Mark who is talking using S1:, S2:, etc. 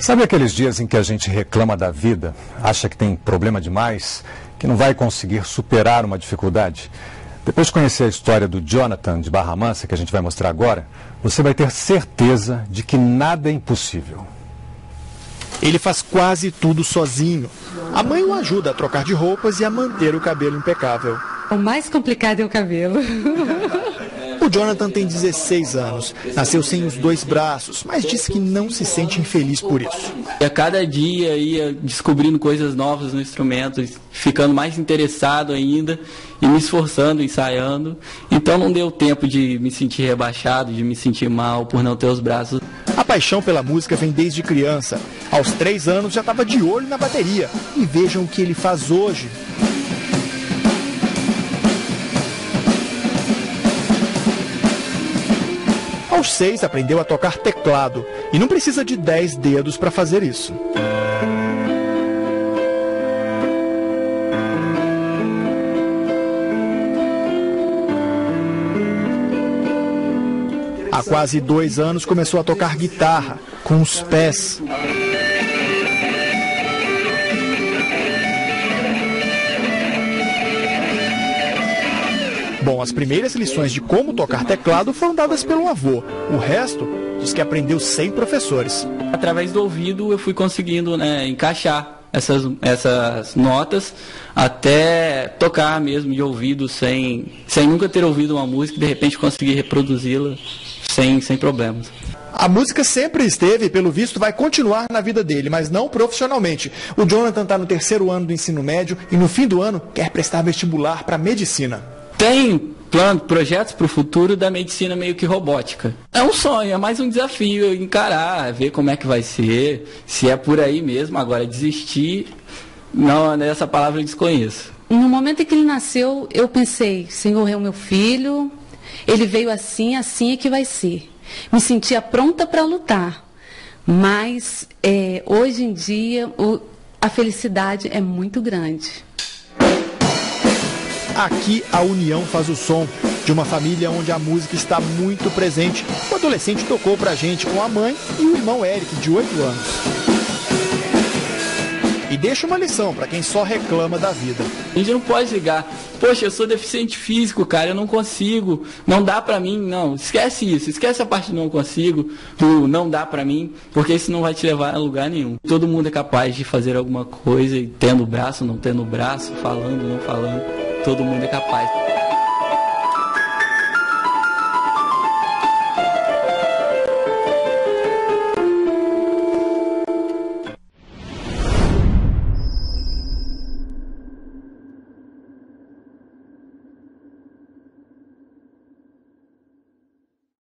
S1: Sabe aqueles dias em que a gente reclama da vida, acha que tem problema demais, que não vai conseguir superar uma dificuldade? Depois de conhecer a história do Jonathan de Barra Mansa, que a gente vai mostrar agora, você vai ter certeza de que nada é impossível.
S2: Ele faz quase tudo sozinho. A mãe o ajuda a trocar de roupas e a manter o cabelo impecável.
S3: O mais complicado é o cabelo.
S2: O Jonathan tem 16 anos, nasceu sem os dois braços, mas diz que não se sente infeliz por isso.
S4: A cada dia ia descobrindo coisas novas no instrumento, ficando mais interessado ainda e me esforçando, ensaiando. Então não deu tempo de me sentir rebaixado, de me sentir mal por não ter os braços.
S2: A paixão pela música vem desde criança. Aos 3 anos já estava de olho na bateria. E vejam o que ele faz hoje. Aos 6 aprendeu a tocar teclado e não precisa de 10 dedos para fazer isso. Há quase 2 anos começou a tocar guitarra com os pés. Bom, as primeiras lições de como tocar teclado foram dadas pelo avô. O resto, diz que aprendeu sem professores.
S4: Através do ouvido eu fui conseguindo, encaixar essas notas até tocar mesmo de ouvido, sem nunca ter ouvido uma música e de repente conseguir reproduzi-la sem problemas.
S2: A música sempre esteve e, pelo visto, vai continuar na vida dele, mas não profissionalmente. O Jonathan está no 3º ano do ensino médio e no fim do ano quer prestar vestibular para medicina.
S4: Tem projetos para o futuro da medicina meio que robótica. É um sonho, é mais um desafio encarar, ver como é que vai ser, se é por aí mesmo. Agora, desistir, não, essa palavra eu desconheço.
S3: No momento em que ele nasceu, eu pensei, Senhor, é o meu filho, ele veio assim é que vai ser. Me sentia pronta para lutar, mas hoje em dia a felicidade é muito grande.
S2: Aqui a união faz o som de uma família onde a música está muito presente. O adolescente tocou pra gente com a mãe e o irmão Eric, de 8 anos. E deixa uma lição para quem só reclama da vida.
S4: A gente não pode ligar, poxa, eu sou deficiente físico, cara, eu não consigo, não dá pra mim, não, esquece isso, esquece a parte do não consigo, do não dá pra mim, porque isso não vai te levar a lugar nenhum. Todo mundo é capaz de fazer alguma coisa, tendo braço, não tendo braço, falando, não falando. Todo mundo é capaz.